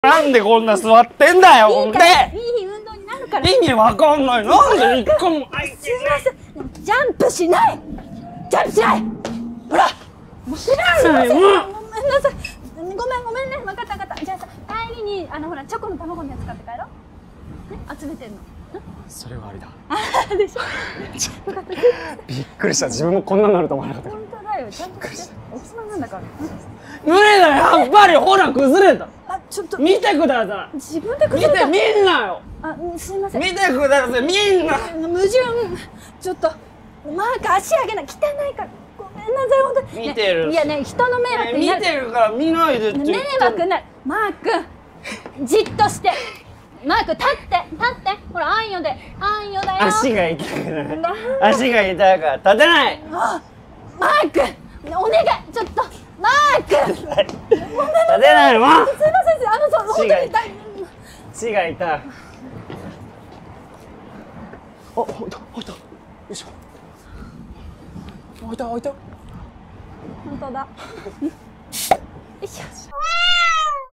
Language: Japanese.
なんでこんな座ってんだよ、ほんで。 いい運動になるから。 意味わかんない。なんで一個も空いてすいません。ジャンプしない。ジャンプしない。ほら。もうしない。ごめんなさい。ごめんね。分かった。じゃあさ、帰りにほらチョコの卵のやつ買って帰ろう。ね、集めてんの。 それはありだ。 でしょ。 びっくりした。自分もこんなになると思わなかった。 本当だよ。ちゃんとして。大人なんだから。 無理だよ。やっぱりほら崩れた。 ちょっと見てください。 自分で崩れた。 見んなよ。 すいません。 見てください。みんな。 矛盾。ちょっとマーク足上げない。汚いから。ごめんなさい本当に。 見てる。 いやね、人の迷惑になる。 見てるから見ないでって。 迷惑になる。マークじっとして。マーク立って。ほらあんよで。あんよだよ。 足が痛くない。足が痛いから立てない。 マークお願い。ちょっとマーク。 立てないの。 すいません。本当に痛い。 血が痛い。開いた。よいしょ。開いた。 本当だ。よいしょ。